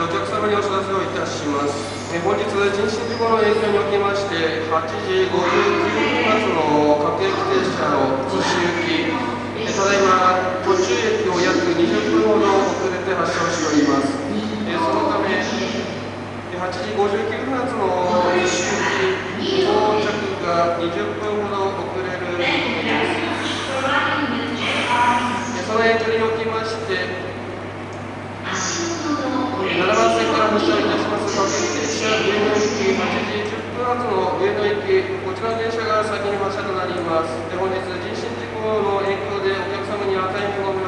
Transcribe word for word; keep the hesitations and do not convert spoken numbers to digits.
お客様にお知らせをいたします。え本日、人身事故の影響におきまして、はちじごじゅうきゅうふん発の各駅停車の西行き、えただいま途中駅を約にじゅっぷんほど遅れて発車をしております。えそのため、はちじごじゅうきゅうふん発の西行き到着がにじゅっぷんほど遅れる見込みです。その影響におきまして、ななばん線から発車いたします各駅停車上野駅はちじじゅっぷん発の上野駅、こちらの電車が先に発車となります。本日、人身事故の影響でお客様には大変ご迷